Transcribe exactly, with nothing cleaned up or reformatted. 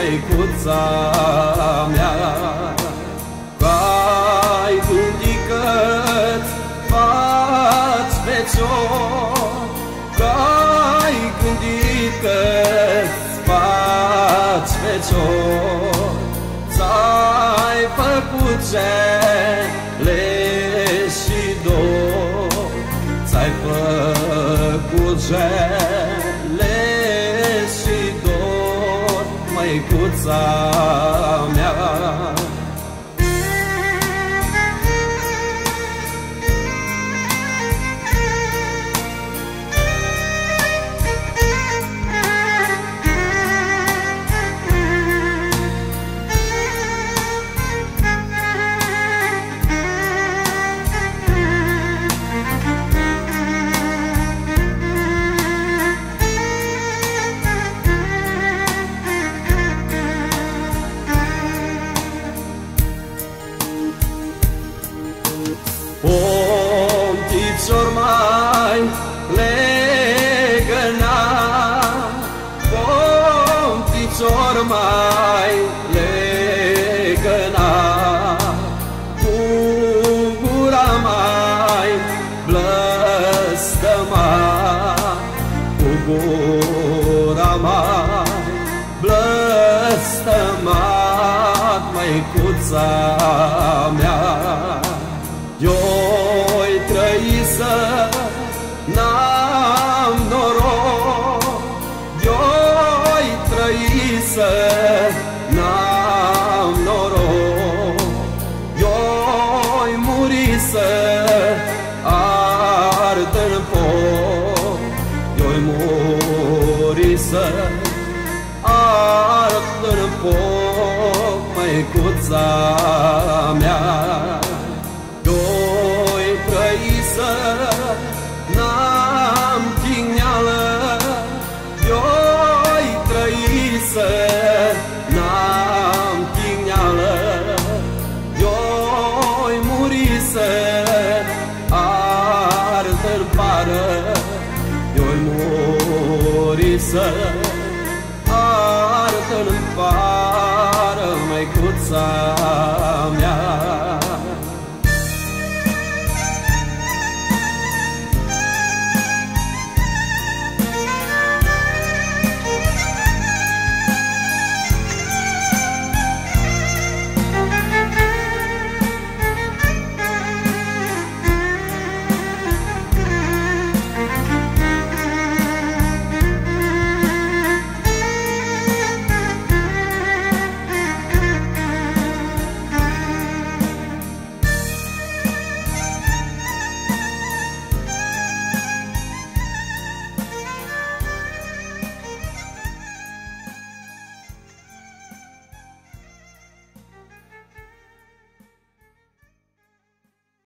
măicuța mea. Că-ai gândit că-ți faci fecior, că-ai gândit că-ți faci fecior, ți-ai făcut cele și dor, ți-ai făcut cele și dor, măicuța mea. Pomtițor mai legăna, pomtițor mai legăna, cu gura mai blăstăma, cu gura mai blăstăma, măicuța mea. Eu-i trăi să n-am noroc, eu-i trăi să n-am noroc, eu-i muri să ard-n foc, eu-i muri să ard-n foc, măicuța mea. Eu-i trăi să n-am tigneală, eu-i trăi să n-am tigneală, eu-i muri să ard-n pară, eu-i muri să ard-n pară, măicuța mea.